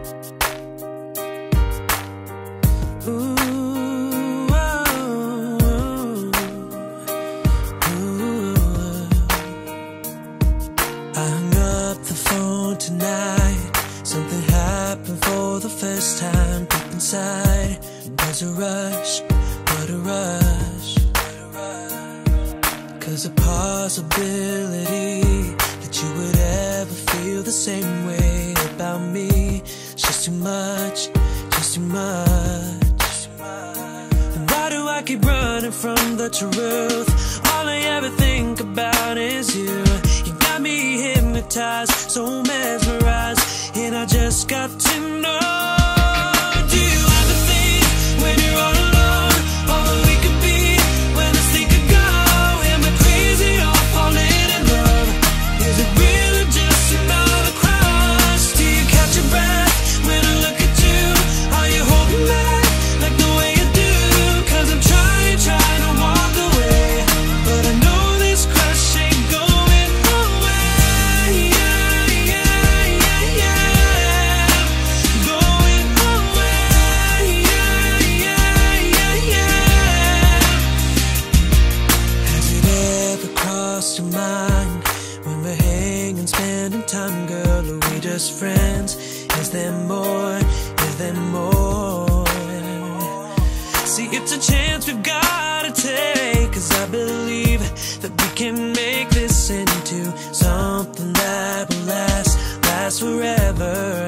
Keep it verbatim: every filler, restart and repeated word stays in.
There's a rush, what a rush. Cause a possibility that you would ever feel the same way about me, it's just too much, just too much. Why do I keep running from the truth? All I ever think about is you. You got me hypnotized, so mesmerized, and I just got to know. Do you ever think when you're all alone, all that we could be, when I think of go, am I crazy or falling in love? Is it real or just another crush? Do you catch your breath when I look at you? Are you holding back like the way you do? Cause I'm trying, trying to walk away, but I know this crush ain't going away. Yeah, yeah, yeah, yeah. Going away. Yeah, yeah, yeah, yeah. Has it ever crossed your mind when we're hanging, spending time, girl? Are we just friends? Is there more? Is there more? See, it's a chance we've gotta take, cause I believe that we can make this into something that will last, last forever.